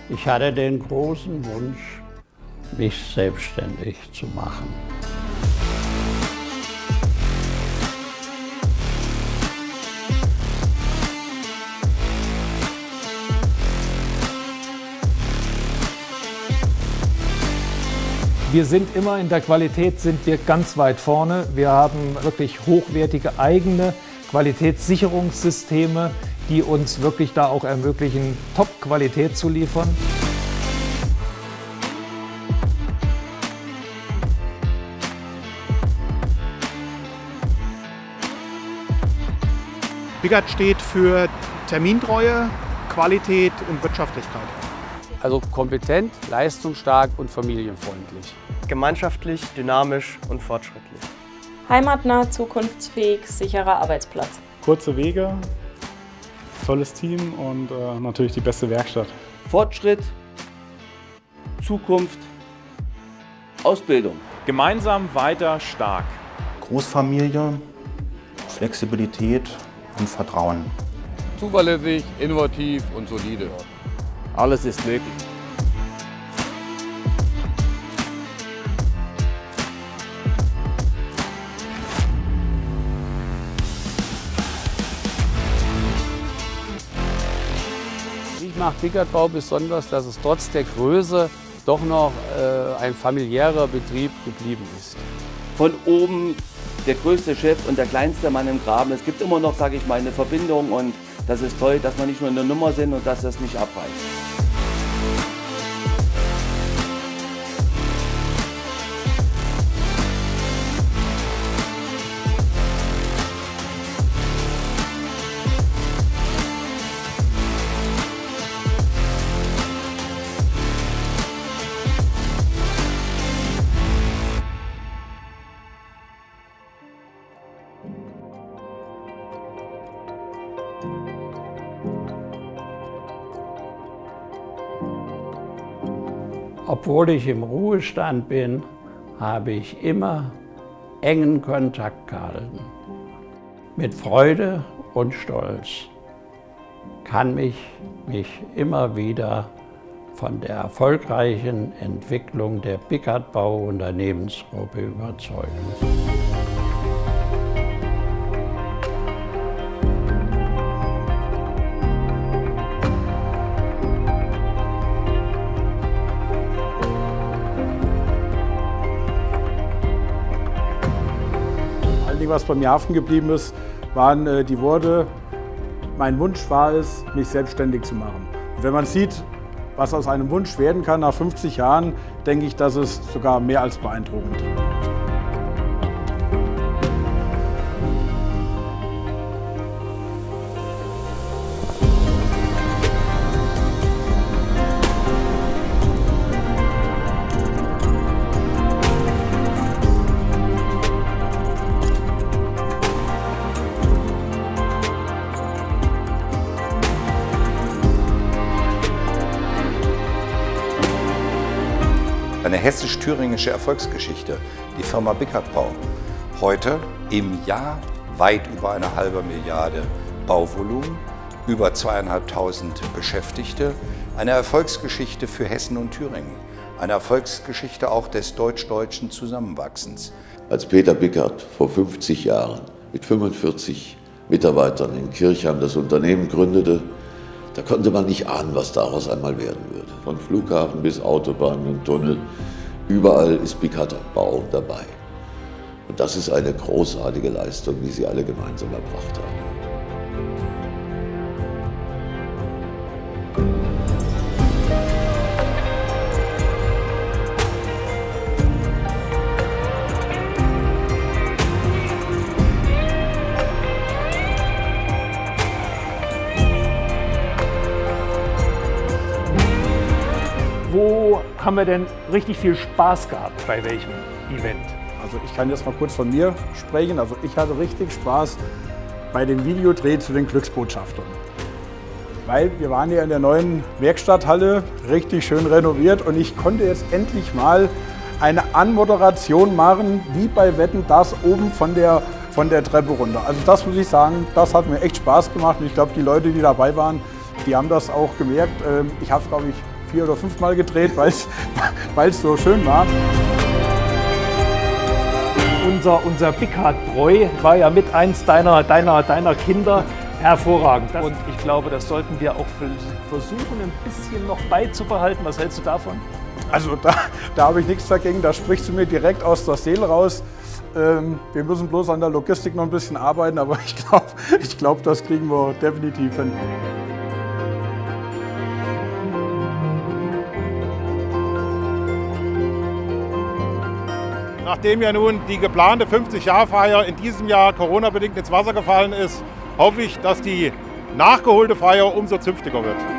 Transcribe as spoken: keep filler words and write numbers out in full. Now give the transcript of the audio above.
Ich hatte den großen Wunsch, mich selbstständig zu machen. Wir sind immer in der Qualität, sind wir ganz weit vorne. Wir haben wirklich hochwertige eigene Qualitätssicherungssysteme, die uns wirklich da auch ermöglichen, Top-Qualität zu liefern. Bigart steht für Termintreue, Qualität und Wirtschaftlichkeit. Also kompetent, leistungsstark und familienfreundlich. Gemeinschaftlich, dynamisch und fortschrittlich. Heimatnah, zukunftsfähig, sicherer Arbeitsplatz. Kurze Wege, tolles Team und äh, natürlich die beste Werkstatt. Fortschritt, Zukunft, Ausbildung. Gemeinsam weiter stark. Großfamilie, Flexibilität und Vertrauen. Zuverlässig, innovativ und solide. Alles ist möglich. Ich mache Bigart Bau besonders, dass es trotz der Größe doch noch äh, ein familiärer Betrieb geblieben ist. Von oben der größte Chef und der kleinste Mann im Graben. Es gibt immer noch, sage ich mal, eine Verbindung und das ist toll, dass wir nicht nur eine Nummer sind und dass das nicht abreißt. Obwohl ich im Ruhestand bin, habe ich immer engen Kontakt gehalten. Mit Freude und Stolz kann ich mich immer wieder von der erfolgreichen Entwicklung der Bigart Bau Unternehmensgruppe überzeugen. Was bei mir haften geblieben ist, waren äh, die Worte, mein Wunsch war es, mich selbstständig zu machen. Und wenn man sieht, was aus einem Wunsch werden kann nach fünfzig Jahren, denke ich, das ist sogar mehr als beeindruckend. Eine hessisch-thüringische Erfolgsgeschichte, die Firma Bigart Bau. Heute im Jahr weit über eine halbe Milliarde Bauvolumen, über zweieinhalbtausend Beschäftigte. Eine Erfolgsgeschichte für Hessen und Thüringen. Eine Erfolgsgeschichte auch des deutsch-deutschen Zusammenwachsens. Als Peter Bigart vor fünfzig Jahren mit fünfundvierzig Mitarbeitern in Kirchheim das Unternehmen gründete, da konnte man nicht ahnen, was daraus einmal werden würde. Von Flughafen bis Autobahn und Tunnel, überall ist Bigart Bau dabei. Und das ist eine großartige Leistung, die sie alle gemeinsam erbracht haben. Wo haben wir denn richtig viel Spaß gehabt, bei welchem Event? Also ich kann jetzt mal kurz von mir sprechen. Also ich hatte richtig Spaß bei dem Videodreh zu den Glücksbotschaftern. Weil wir waren ja in der neuen Werkstatthalle, richtig schön renoviert und ich konnte jetzt endlich mal eine Anmoderation machen, wie bei Wetten, das oben von der, von der Treppe runter. Also das muss ich sagen, das hat mir echt Spaß gemacht und ich glaube, die Leute, die dabei waren, die haben das auch gemerkt. Ich habe es, glaube ich, vier oder fünfmal gedreht, weil es so schön war. Unser, unser Bickhardt-Bräu war ja mit eins deiner, deiner, deiner Kinder hervorragend. Und ich glaube, das sollten wir auch versuchen, ein bisschen noch beizubehalten. Was hältst du davon? Also da, da habe ich nichts dagegen, da sprichst du mir direkt aus der Seele raus. Ähm, wir müssen bloß an der Logistik noch ein bisschen arbeiten, aber ich glaube, ich glaub, das kriegen wir definitiv hin. Nachdem ja nun die geplante fünfzig-Jahr-Feier in diesem Jahr Corona-bedingt ins Wasser gefallen ist, hoffe ich, dass die nachgeholte Feier umso zünftiger wird.